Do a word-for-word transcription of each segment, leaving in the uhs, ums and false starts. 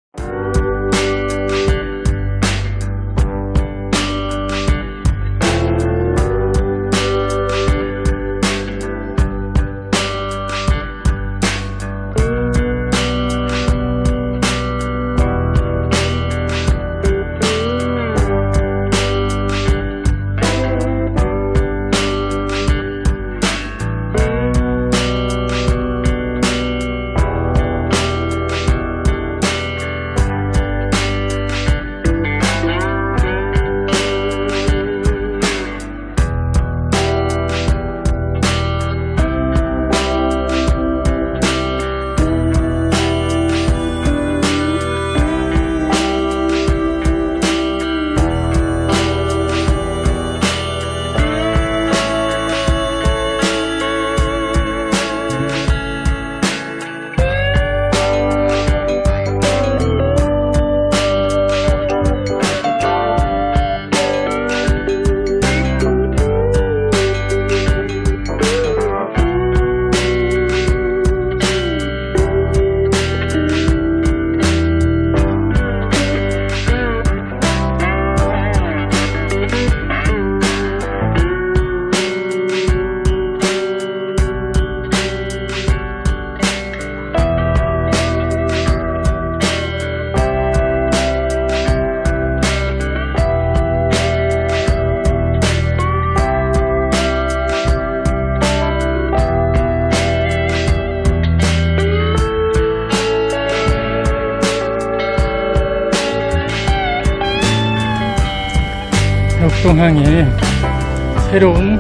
녹동항에 새로운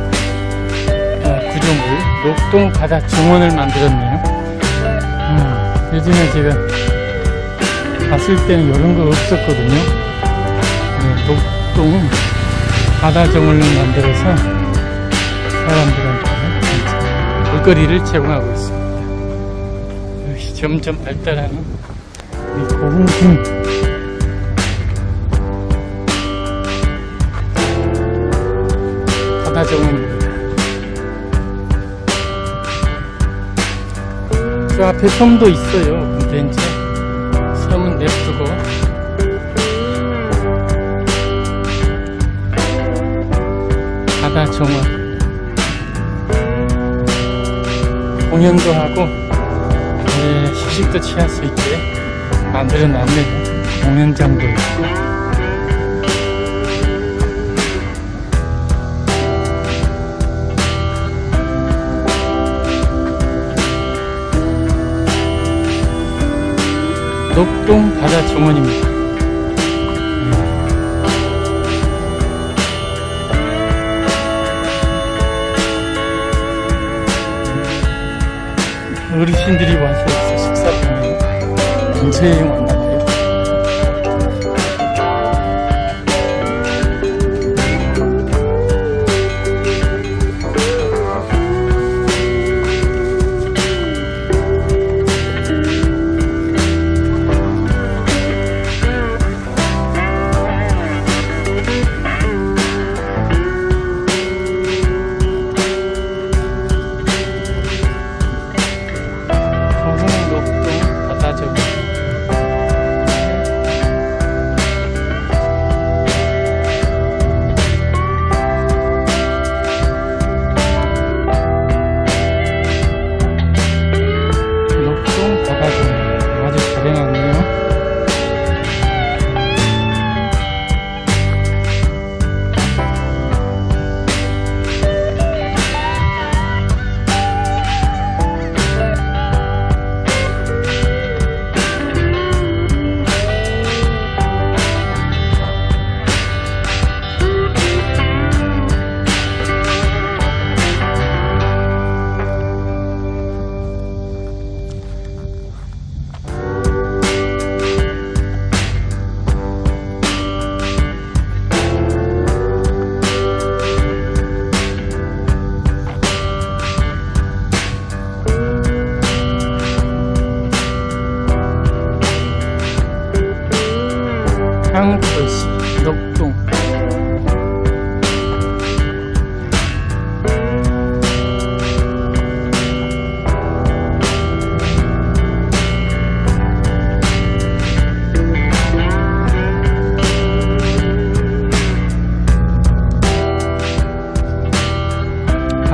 구조물 녹동 바다 정원을 만들었네요. 음, 예전에 제가 봤을 때는 이런 거 없었거든요. 네, 녹동 바다 정원을 만들어서 사람들한테 볼거리를 제공하고 있습니다. 여기 점점 발달하는 이 고흥군 바다 정원입니다. 저 앞에 섬도 있어요. 근데 이제 섬은 냅두고 바다 정원 공연도 하고 네, 휴식도 취할 수 있게 만들어 놨네요. 공연장도 있고. 녹동 바다 정원입니다. 어르신들이 와서 식사하면 근처에 왔나봐요. 향토시 녹동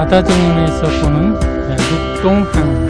바다 정문에서 보는 네, 룩동항.